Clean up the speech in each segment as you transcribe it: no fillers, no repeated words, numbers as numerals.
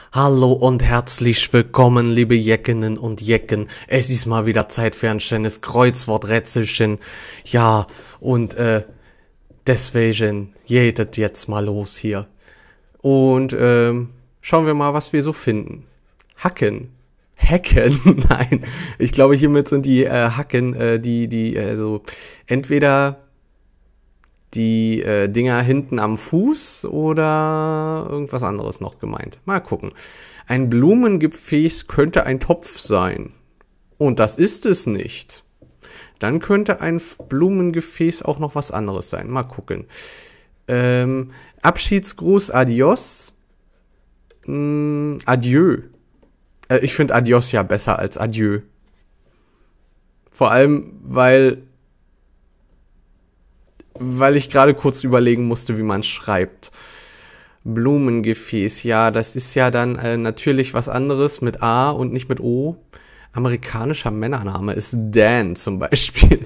Hallo und herzlich willkommen, liebe Jeckinnen und Jecken. Es ist mal wieder Zeit für ein schönes Kreuzworträtselchen. Ja, und deswegen geht es jetzt mal los hier. Und schauen wir mal, was wir so finden. Hacken. Hacken? Nein, ich glaube, hiermit sind die Hacken, also entweder die Dinger hinten am Fuß oder irgendwas anderes noch gemeint. Mal gucken. Ein Blumengefäß könnte ein Topf sein. Und das ist es nicht. Dann könnte ein Blumengefäß auch noch was anderes sein. Mal gucken. Abschiedsgruß, adios. Adieu. Ich finde adios ja besser als adieu. Vor allem, weil ich gerade kurz überlegen musste, wie man schreibt. Blumengefäß, ja, das ist ja dann natürlich was anderes mit A und nicht mit O. Amerikanischer Männername ist Dan zum Beispiel.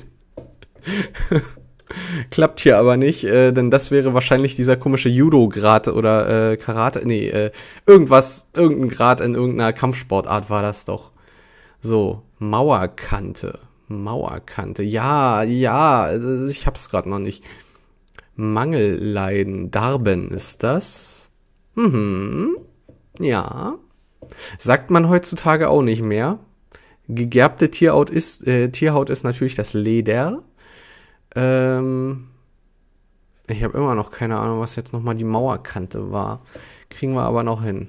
Klappt hier aber nicht, denn das wäre wahrscheinlich dieser komische Judo-Grad oder Karate, irgendein Grad in irgendeiner Kampfsportart war das doch. So, Mauerkante, ja, ich hab's gerade noch nicht. Mangelleiden, Darben ist das. Ja. Sagt man heutzutage auch nicht mehr. Gegerbte Tierhaut ist natürlich das Leder. Ich habe immer noch keine Ahnung, was jetzt nochmal die Mauerkante war. Kriegen wir aber noch hin.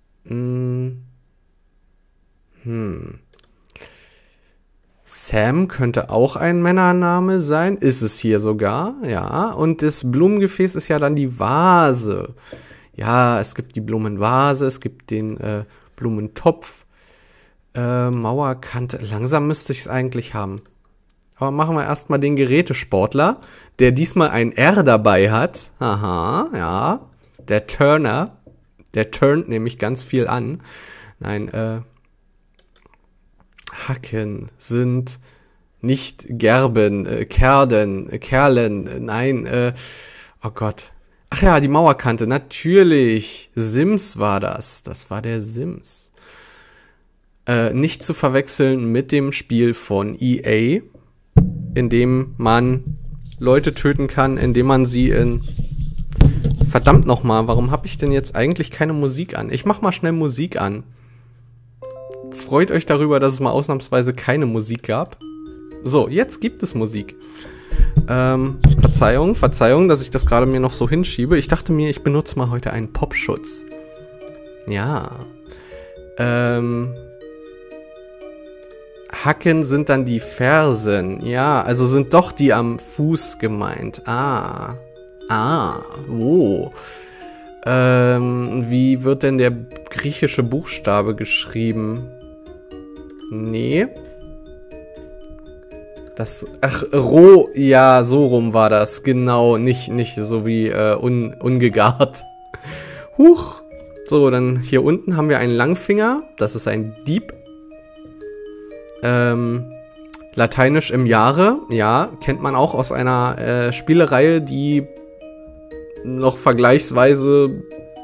Sam könnte auch ein Männername sein. Ist es hier sogar, ja. Und das Blumengefäß ist ja dann die Vase. Ja, es gibt die Blumenvase, es gibt den Blumentopf. Mauerkante. Langsam müsste ich es eigentlich haben. Aber machen wir erstmal den Gerätesportler, der diesmal ein R dabei hat. Aha, ja. Der Turner. Der turnt nämlich ganz viel an. Nein, Hacken sind nicht Gerben, Kerlen, nein, oh Gott. Ach ja, die Mauerkante, natürlich. Sims war das. Das war der Sims. Nicht zu verwechseln mit dem Spiel von EA, in dem man Leute töten kann, indem man sie in... Verdammt nochmal, warum habe ich denn jetzt eigentlich keine Musik an? Ich mach mal schnell Musik an. Freut euch darüber, dass es mal ausnahmsweise keine Musik gab. So, jetzt gibt es Musik. Verzeihung, dass ich das gerade mir noch so hinschiebe. Ich dachte mir, ich benutze mal heute einen Popschutz. Ja. Hacken sind dann die Fersen. Ja, also sind doch die am Fuß gemeint. Wie wird denn der griechische Buchstabe geschrieben? Nee. Ja, so rum war das. Genau, nicht so wie ungegart. Huch. So, dann hier unten haben wir einen Langfinger. Das ist ein Dieb. Lateinisch im Jahre. Ja, kennt man auch aus einer Spielereihe, die noch vergleichsweise...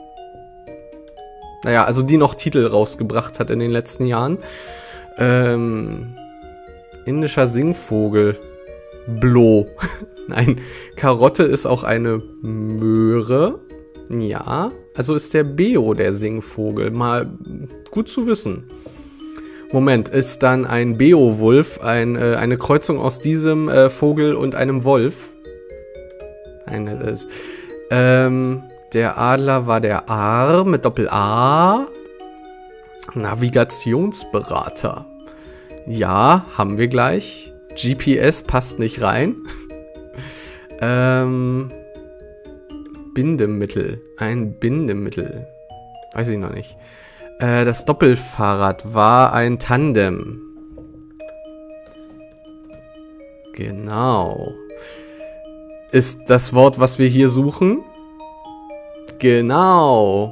also die noch Titel rausgebracht hat in den letzten Jahren. Indischer Singvogel. Blo. Nein, Karotte ist auch eine Möhre. Ja, also ist der Beo der Singvogel. Mal gut zu wissen. Moment, ist dann ein Beowulf eine Kreuzung aus diesem Vogel und einem Wolf? Nein, das ist... der Adler war der Ar mit Doppel-A. Navigationsberater. Ja, haben wir gleich. GPS passt nicht rein. Bindemittel. Ein Bindemittel. Weiß ich noch nicht. Das Doppelfahrrad war ein Tandem. Genau. Ist das Wort, was wir hier suchen? Genau.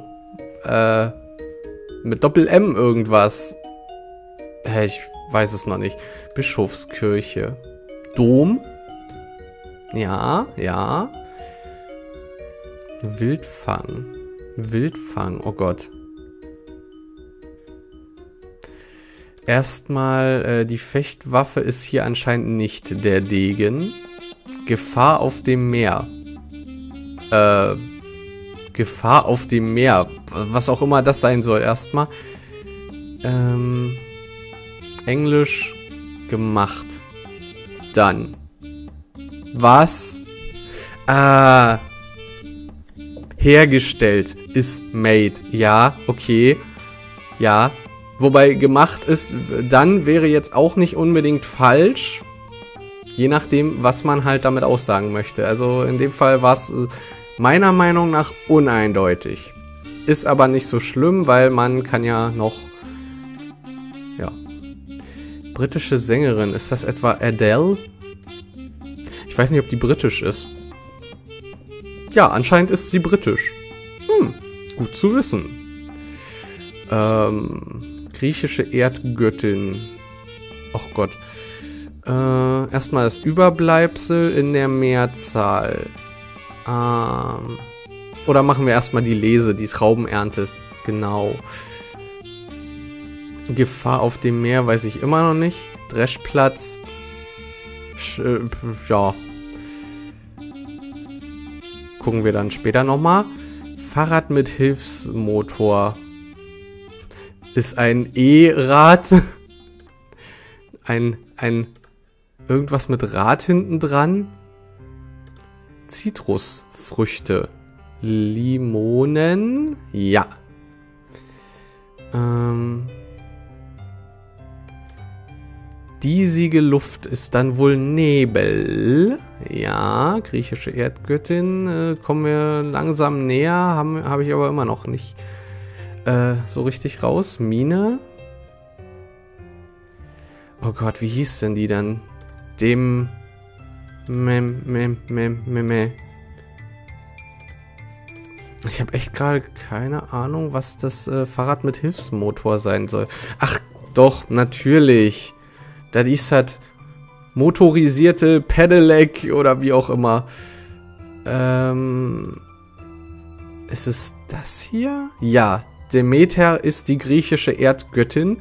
Mit Doppel-M irgendwas. Ich weiß es noch nicht. Bischofskirche. Dom? Ja. Wildfang, oh Gott. Erstmal, die Fechtwaffe ist hier anscheinend nicht der Degen. Gefahr auf dem Meer. Gefahr auf dem Meer. Was auch immer das sein soll, erstmal. Englisch gemacht. Dann. Was? Hergestellt ist made. Ja, okay. Ja. Wobei gemacht ist, dann wäre jetzt auch nicht unbedingt falsch. Je nachdem, was man halt damit aussagen möchte. Also in dem Fall war es meiner Meinung nach uneindeutig. Ist aber nicht so schlimm, weil man kann ja noch... Ja. Britische Sängerin. Ist das etwa Adele? Ich weiß nicht, ob die britisch ist. Ja, anscheinend ist sie britisch. Gut zu wissen. Griechische Erdgöttin. Och Gott. Erstmal das Überbleibsel in der Mehrzahl. Oder machen wir erstmal die Lese, die Traubenernte. Genau. Gefahr auf dem Meer weiß ich immer noch nicht. Dreschplatz. Ja. Gucken wir dann später nochmal. Fahrrad mit Hilfsmotor. Ist ein E-Rad. Ein irgendwas mit Rad hinten dran. Zitrusfrüchte. Limonen. Ja. Diesige Luft ist dann wohl Nebel. Ja, griechische Erdgöttin. Kommen wir langsam näher. Habe ich aber immer noch nicht so richtig raus. Mine. Oh Gott, wie hieß denn die dann? Dem... Ich habe echt gerade keine Ahnung, was das Fahrrad mit Hilfsmotor sein soll. Ach, doch, natürlich. Das ist halt motorisierte Pedelec oder wie auch immer. Ist es das hier? Ja, Demeter ist die griechische Erdgöttin.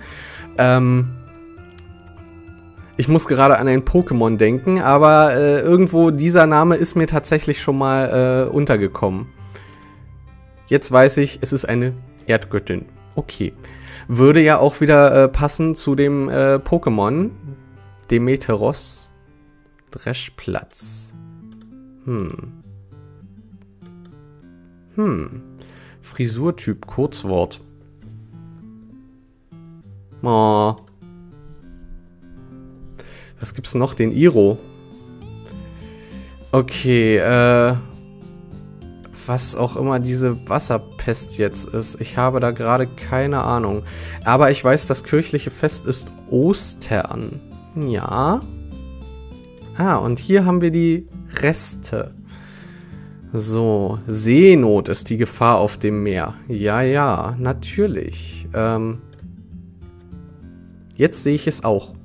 Ich muss gerade an ein Pokémon denken, aber irgendwo dieser Name ist mir tatsächlich schon mal untergekommen. Jetzt weiß ich, es ist eine Erdgöttin. Okay. Würde ja auch wieder passen zu dem Pokémon. Demeteros. Dreschplatz. Frisurtyp, Kurzwort. Oh. Was gibt's noch? Den Iro. Okay, was auch immer diese Wasserpest jetzt ist. Ich habe da gerade keine Ahnung. Aber ich weiß, das kirchliche Fest ist Ostern. Ja. Und hier haben wir die Reste. So, Seenot ist die Gefahr auf dem Meer. Ja, natürlich. Jetzt sehe ich es auch.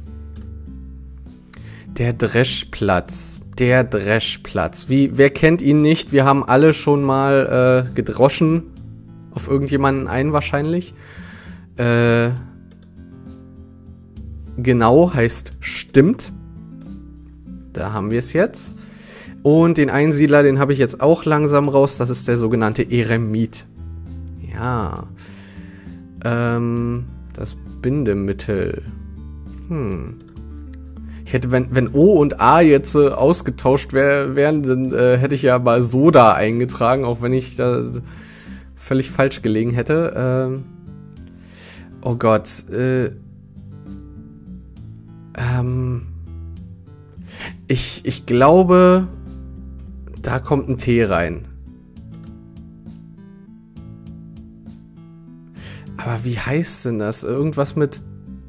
Der Dreschplatz. Der Dreschplatz. Wer kennt ihn nicht? Wir haben alle schon mal gedroschen. Auf irgendjemanden ein wahrscheinlich. Genau heißt stimmt. Da haben wir es jetzt. Und den Einsiedler, den habe ich jetzt auch langsam raus. Das ist der sogenannte Eremit. Ja. Das Bindemittel. Ich hätte, wenn O und A jetzt ausgetauscht wären, dann hätte ich ja mal Soda eingetragen, auch wenn ich da völlig falsch gelegen hätte. Oh Gott. Ich glaube, da kommt ein T rein. Aber wie heißt denn das? Irgendwas mit...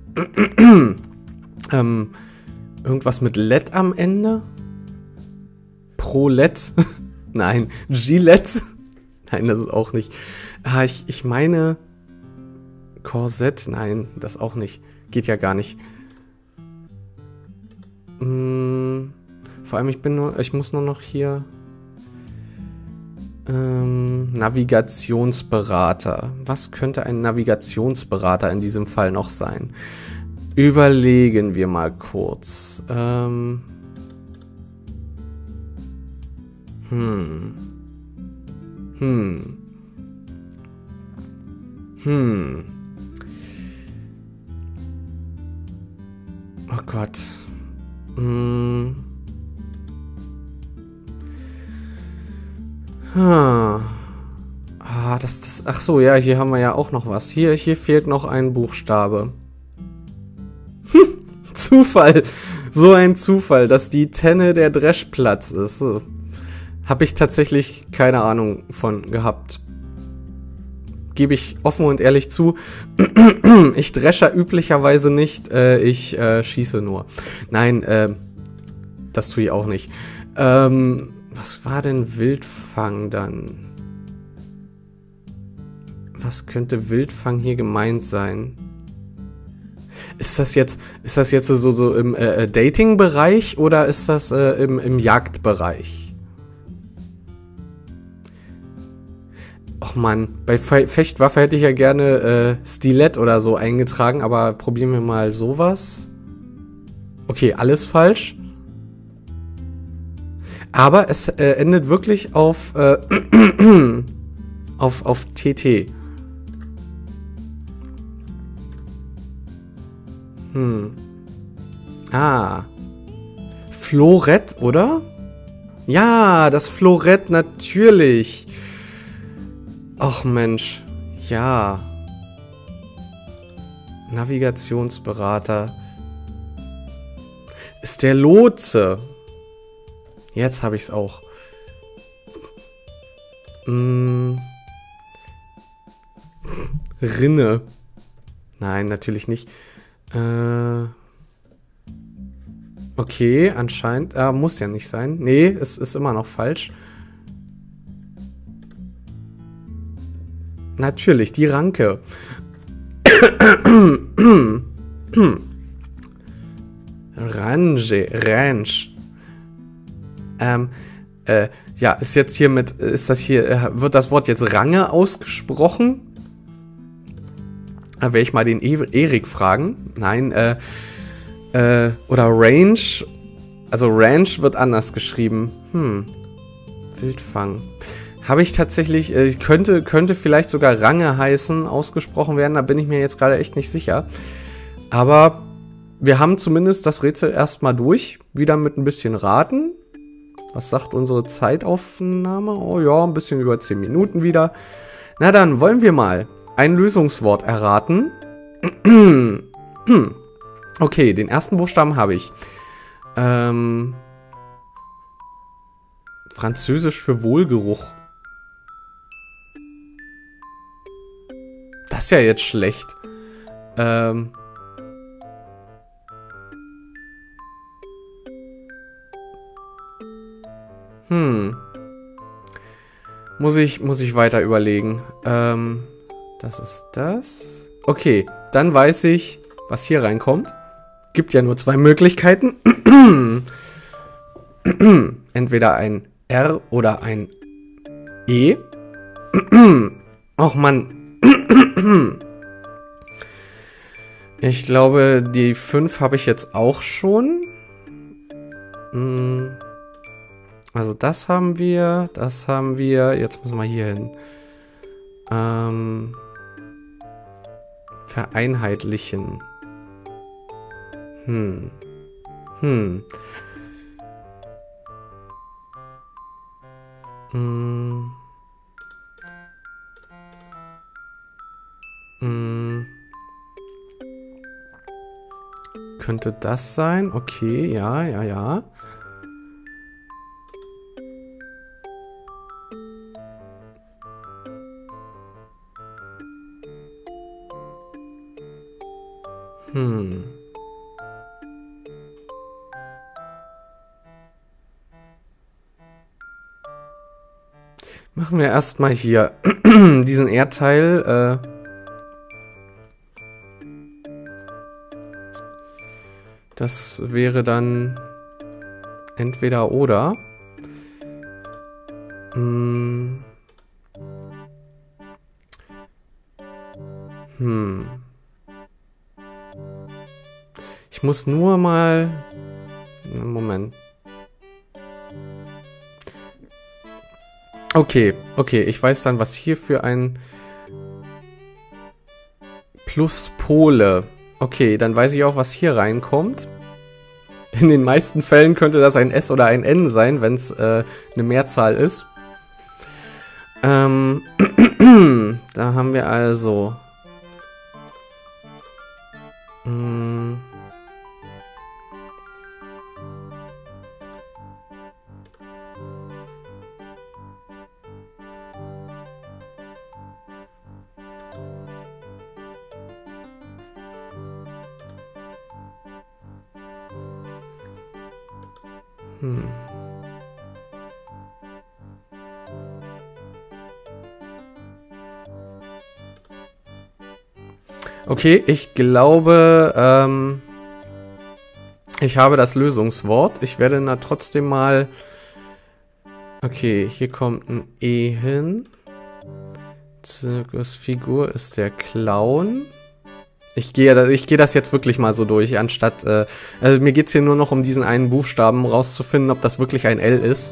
irgendwas mit Let am Ende? Prolet? Nein. Gillette? Nein, das ist auch nicht. Ich meine... Korsett? Nein, das auch nicht. Geht ja gar nicht. Vor allem, ich muss nur noch hier... Navigationsberater. Was könnte ein Navigationsberater in diesem Fall noch sein? Überlegen wir mal kurz. Oh Gott. Ach so, ja, hier haben wir ja auch noch was. Hier fehlt noch ein Buchstabe. Zufall. So ein Zufall, dass die Tenne der Dreschplatz ist. Habe ich tatsächlich keine Ahnung von gehabt. Gebe ich offen und ehrlich zu. Ich dresche üblicherweise nicht. Ich schieße nur. Nein, das tue ich auch nicht. Was war denn Wildfang dann? Was könnte Wildfang hier gemeint sein? Ist das jetzt so im Dating-Bereich oder ist das im Jagdbereich? Och man, bei Fechtwaffe hätte ich ja gerne Stilett oder so eingetragen, aber probieren wir mal sowas. Okay, alles falsch. Aber es endet wirklich auf auf TT. Florett, oder? Ja, das Florett, natürlich. Och Mensch, ja. Navigationsberater. Ist der Lotse. Jetzt habe ich es auch. Rinne. Nein, natürlich nicht. Okay, anscheinend. Muss ja nicht sein. Nee, es ist immer noch falsch. Natürlich, die Ranke. Ranch. Ja, ist jetzt hier wird das Wort jetzt Range ausgesprochen? Da werde ich mal den Erik fragen. Nein, oder Range. Also Ranch wird anders geschrieben. Wildfang. Habe ich tatsächlich, könnte vielleicht sogar Range heißen, ausgesprochen werden. Da bin ich mir jetzt gerade echt nicht sicher. Aber wir haben zumindest das Rätsel erstmal durch. Wieder mit ein bisschen Raten. Was sagt unsere Zeitaufnahme? Oh ja, ein bisschen über 10 Minuten wieder. Na dann, wollen wir mal ein Lösungswort erraten. Okay, den ersten Buchstaben habe ich. Französisch für Wohlgeruch. Das ist ja jetzt schlecht. Muss ich weiter überlegen. Das ist das. Okay, dann weiß ich, was hier reinkommt. Gibt ja nur 2 Möglichkeiten. Entweder ein R oder ein E. Och Mann. Ich glaube, die 5 habe ich jetzt auch schon. Also das haben wir. Jetzt müssen wir hier hin. Vereinheitlichen. Könnte das sein? Okay, ja. Machen wir erstmal hier diesen Erdteil. Das wäre dann entweder oder. Ich muss nur mal... Moment. Okay, ich weiß dann, was hier für ein... Pluspole. Okay, dann weiß ich auch, was hier reinkommt. In den meisten Fällen könnte das ein S oder ein N sein, wenn es eine Mehrzahl ist. Da haben wir also... Okay, ich glaube, ich habe das Lösungswort. Ich werde da trotzdem mal... Okay, hier kommt ein E hin. Zirkusfigur ist der Clown. Ich gehe das jetzt wirklich mal so durch, anstatt... also mir geht es hier nur noch um diesen einen Buchstaben rauszufinden, ob das wirklich ein L ist.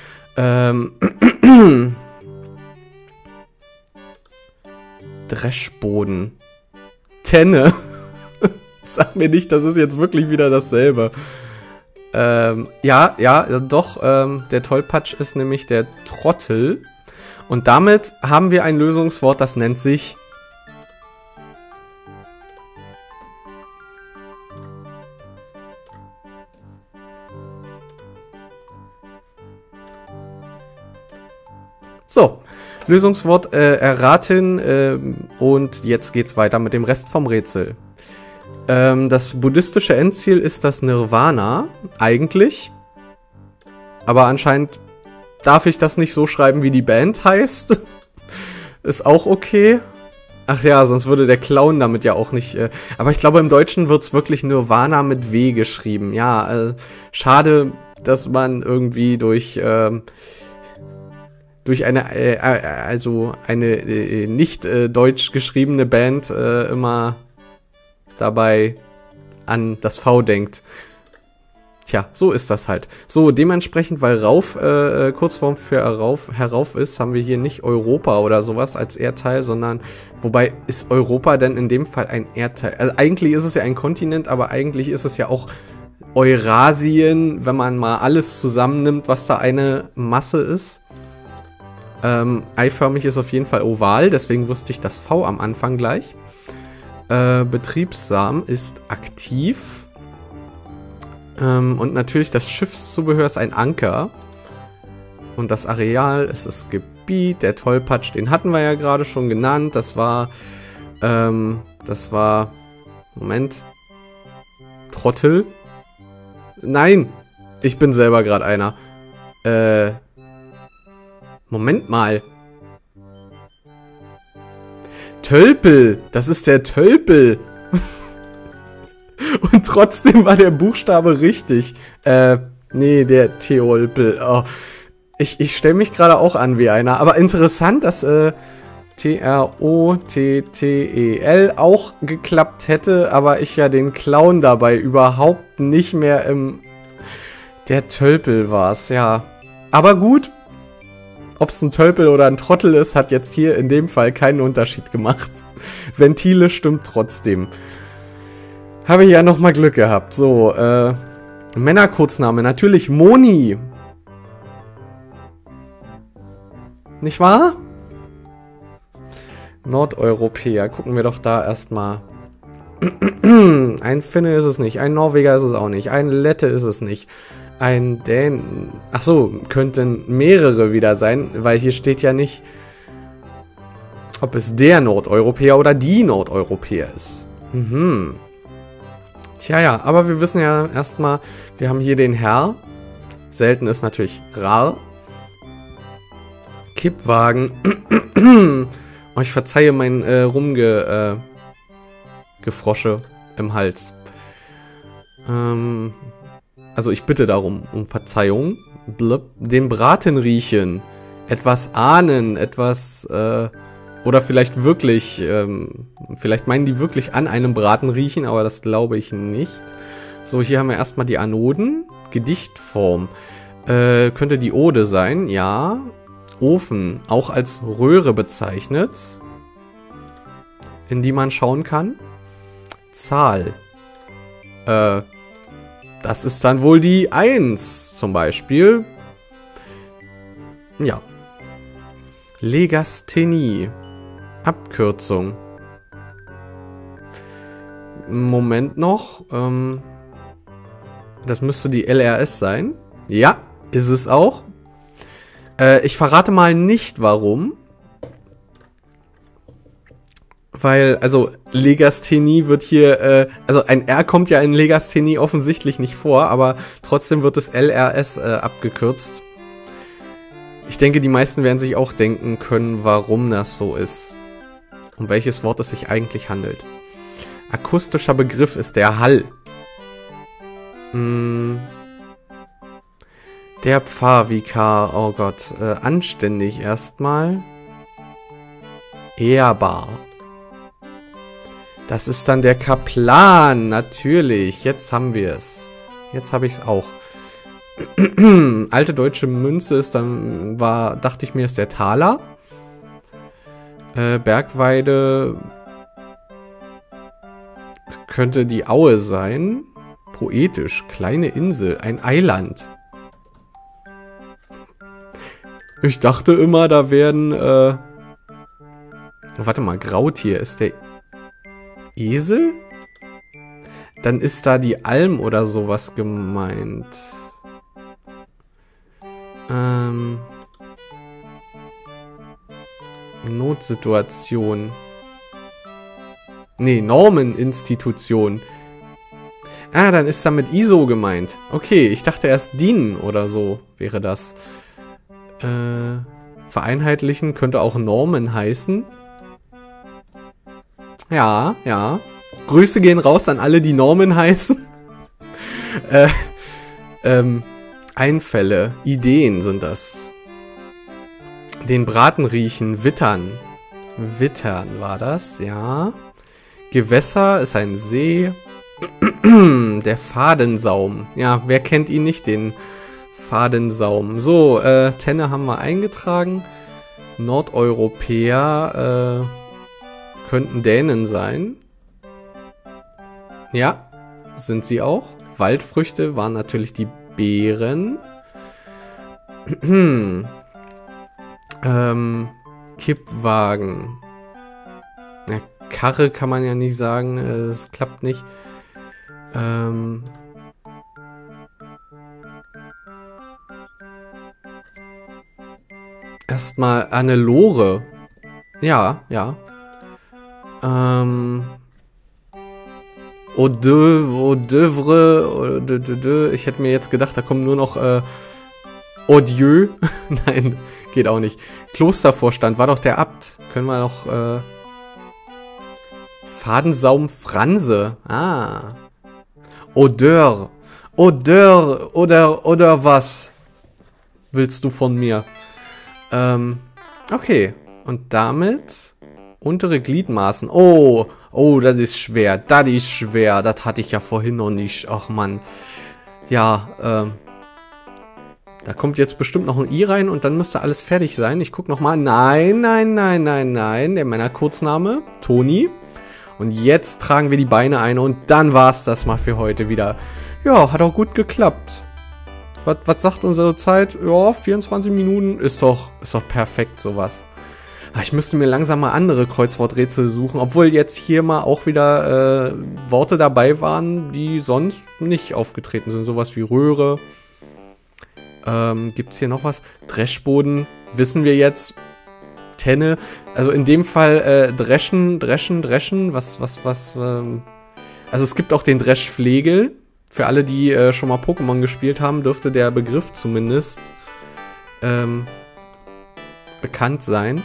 Dreschboden. Tenne. Sag mir nicht, das ist jetzt wirklich wieder dasselbe. Ja, doch. Der Tollpatsch ist nämlich der Trottel. Und damit haben wir ein Lösungswort, das nennt sich... So, Lösungswort erraten und jetzt geht's weiter mit dem Rest vom Rätsel. Das buddhistische Endziel ist das Nirvana, eigentlich. Aber anscheinend darf ich das nicht so schreiben, wie die Band heißt. Ist auch okay. Ach ja, sonst würde der Clown damit ja auch nicht... aber ich glaube, im Deutschen wird's wirklich Nirvana mit W geschrieben. Ja, schade, dass man irgendwie durch eine, nicht deutsch geschriebene Band immer dabei an das V denkt. Tja, so ist das halt. So, dementsprechend, weil Rauf Kurzform für herauf ist, haben wir hier nicht Europa oder sowas als Erdteil, sondern, wobei ist Europa denn in dem Fall ein Erdteil? Also eigentlich ist es ja ein Kontinent, aber eigentlich ist es ja auch Eurasien, wenn man mal alles zusammennimmt, was da eine Masse ist. Eiförmig ist auf jeden Fall oval, deswegen wusste ich das V am Anfang gleich. Betriebsam ist aktiv. Und natürlich das Schiffszubehör ist ein Anker. Und das Areal ist das Gebiet. Der Tollpatsch, den hatten wir ja gerade schon genannt. Das war... Moment. Trottel? Nein! Ich bin selber gerade einer. Moment mal. Tölpel. Das ist der Tölpel. Und trotzdem war der Buchstabe richtig. Nee, der Teolpel. Oh. Ich stelle mich gerade auch an wie einer. Aber interessant, dass T-R-O-T-T-E-L auch geklappt hätte, aber ich ja den Clown dabei überhaupt nicht mehr im... Der Tölpel war's, ja. Aber gut. Ob es ein Tölpel oder ein Trottel ist, hat jetzt hier in dem Fall keinen Unterschied gemacht. Ventile stimmt trotzdem. Habe ich ja nochmal Glück gehabt. So, Männerkurzname. Natürlich Moni. Nicht wahr? Nordeuropäer. Gucken wir doch da erstmal. Ein Finne ist es nicht. Ein Norweger ist es auch nicht. Ein Lette ist es nicht. Ein Dän... Achso, könnten mehrere wieder sein, weil hier steht ja nicht, ob es der Nordeuropäer oder die Nordeuropäer ist. Mhm. Tja, ja, aber wir wissen ja erstmal, wir haben hier den Herr. Selten ist natürlich rar. Kippwagen. Oh, ich verzeihe mein Gefrosche im Hals. Also ich bitte darum, um Verzeihung. Blub. Den Braten riechen. Etwas ahnen, etwas Oder vielleicht wirklich, vielleicht meinen die wirklich an einem Braten riechen, aber das glaube ich nicht. So, hier haben wir erstmal die Anoden. Gedichtform. Könnte die Ode sein, ja. Ofen, auch als Röhre bezeichnet, in die man schauen kann. Zahl. Das ist dann wohl die 1 zum Beispiel. Ja. Legasthenie. Abkürzung. Moment noch. Das müsste die LRS sein. Ja, ist es auch. Ich verrate mal nicht, warum. Weil, also, Legasthenie wird hier, also ein R kommt ja in Legasthenie offensichtlich nicht vor, aber trotzdem wird es LRS abgekürzt. Ich denke, die meisten werden sich auch denken können, warum das so ist. Um welches Wort es sich eigentlich handelt. Akustischer Begriff ist der Hall. Der Pfarrvikar, oh Gott, anständig erstmal. Ehrbar. Das ist dann der Kaplan, natürlich. Jetzt haben wir es. Jetzt habe ich es auch. Alte deutsche Münze ist dann, dachte ich mir, ist der Taler. Bergweide könnte die Aue sein. Poetisch, kleine Insel, ein Eiland. Ich dachte immer, da werden, warte mal, Grautier ist der Esel? Dann ist da die Alm oder sowas gemeint. Notsituation. Nee, Normeninstitution. Ah, dann ist da mit ISO gemeint. Okay, ich dachte erst DIN oder so wäre das. Vereinheitlichen könnte auch Normen heißen. Ja, ja. Grüße gehen raus an alle, die Normen heißen. Einfälle, Ideen sind das. Den Braten riechen, wittern. Wittern war das, ja. Gewässer ist ein See. Der Fadensaum. Ja, wer kennt ihn nicht, den Fadensaum. So, Tenne haben wir eingetragen. Nordeuropäer könnten Dänen sein. Ja, sind sie auch. Waldfrüchte waren natürlich die Beeren. Kippwagen. Ja, Karre kann man ja nicht sagen. Es klappt nicht. Erstmal eine Lore. Ja, ja. Eau d'oeuvre. Ich hätte mir jetzt gedacht, da kommen nur noch Odieu. Nein, geht auch nicht. Klostervorstand war doch der Abt. Können wir noch Fadensaum Franse. Ah. Odeur. Odeur oder was willst du von mir? Okay. Und damit untere Gliedmaßen. Oh, das ist schwer. Das ist schwer. Das hatte ich ja vorhin noch nicht. Ach Mann. Ja, da kommt jetzt bestimmt noch ein I rein und dann müsste alles fertig sein. Ich gucke nochmal. Nein. Der Männerkurzname. Toni. Und jetzt tragen wir die Beine ein und dann war es das mal für heute wieder. Ja, hat auch gut geklappt. Was sagt unsere Zeit? Ja, 24 Minuten ist doch perfekt sowas. Ich müsste mir langsam mal andere Kreuzworträtsel suchen, obwohl jetzt hier mal auch wieder Worte dabei waren, die sonst nicht aufgetreten sind. Sowas wie Röhre. Gibt es hier noch was? Dreschboden, wissen wir jetzt. Tenne, also in dem Fall dreschen, was, also es gibt auch den Dreschflegel. Für alle, die schon mal Pokémon gespielt haben, dürfte der Begriff zumindest bekannt sein.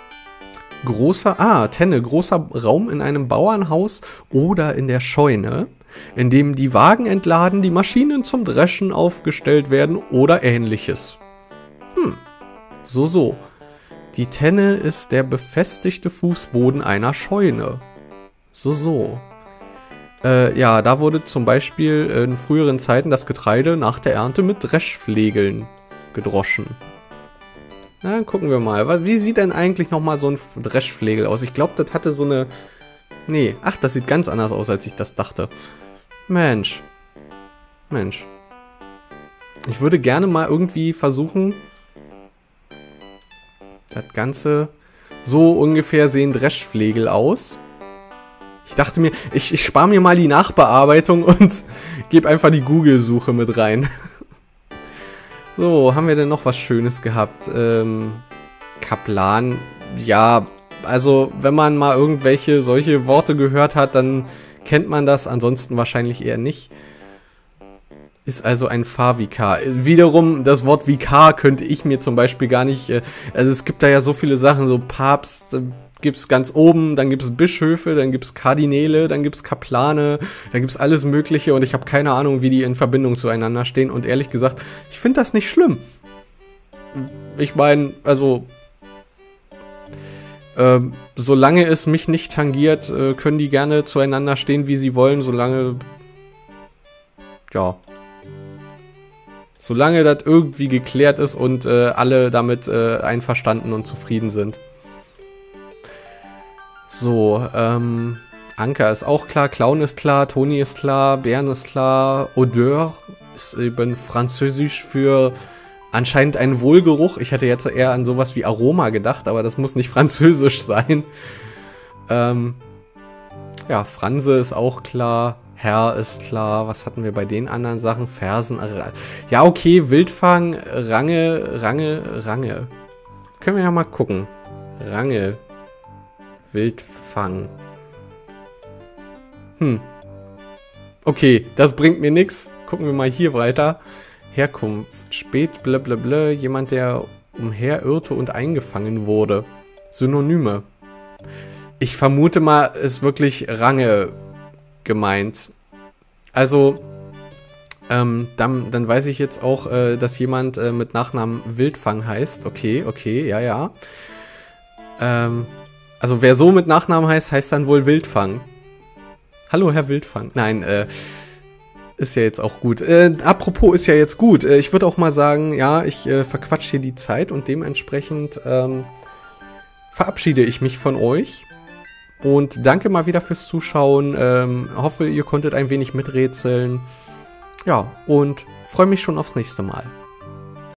Tenne, großer Raum in einem Bauernhaus oder in der Scheune, in dem die Wagen entladen, die Maschinen zum Dreschen aufgestellt werden oder ähnliches. So. Die Tenne ist der befestigte Fußboden einer Scheune. So. Ja, da wurde zum Beispiel in früheren Zeiten das Getreide nach der Ernte mit Dreschflegeln gedroschen. Na, dann gucken wir mal. Wie sieht denn eigentlich nochmal so ein Dreschflegel aus? Ich glaube, das hatte so eine... Nee, ach, das sieht ganz anders aus, als ich das dachte. Mensch. Ich würde gerne mal irgendwie versuchen... Das Ganze... So ungefähr sehen Dreschflegel aus. Ich dachte mir, ich spare mir mal die Nachbearbeitung und gebe einfach die Google-Suche mit rein. So, haben wir denn noch was Schönes gehabt? Kaplan, ja, also wenn man mal irgendwelche solche Worte gehört hat, dann kennt man das, ansonsten wahrscheinlich eher nicht. Ist also ein Pfarrvikar. Wiederum, das Wort Vikar könnte ich mir zum Beispiel gar nicht, also es gibt da ja so viele Sachen, so Papst, gibt es ganz oben, dann gibt es Bischöfe, dann gibt es Kardinäle, dann gibt es Kaplane, dann gibt es alles Mögliche und ich habe keine Ahnung, wie die in Verbindung zueinander stehen und ehrlich gesagt, ich finde das nicht schlimm. Ich meine, also, solange es mich nicht tangiert, können die gerne zueinander stehen, wie sie wollen, solange, ja, solange das irgendwie geklärt ist und alle damit einverstanden und zufrieden sind. So, Anker ist auch klar, Clown ist klar, Toni ist klar, Bern ist klar, Odeur ist eben französisch für anscheinend einen Wohlgeruch. Ich hätte jetzt eher an sowas wie Aroma gedacht, aber das muss nicht französisch sein. Ja, Franse ist auch klar, Herr ist klar, was hatten wir bei den anderen Sachen? Fersen, ja okay, Wildfang, Range. Können wir ja mal gucken. Range. Wildfang. Okay, das bringt mir nichts. Gucken wir mal hier weiter. Herkunft. Spät, blablabla. Jemand, der umherirrte und eingefangen wurde. Synonyme. Ich vermute mal, ist wirklich Range gemeint. Also, dann weiß ich jetzt auch, dass jemand mit Nachnamen Wildfang heißt. Okay, ja. Also wer so mit Nachnamen heißt dann wohl Wildfang. Hallo, Herr Wildfang. Nein, ist ja jetzt auch gut. Apropos, ist ja jetzt gut. Ich würde auch mal sagen, ja, ich verquatsche hier die Zeit und dementsprechend verabschiede ich mich von euch. Und danke mal wieder fürs Zuschauen. Hoffe, ihr konntet ein wenig miträtseln. Ja, und freue mich schon aufs nächste Mal.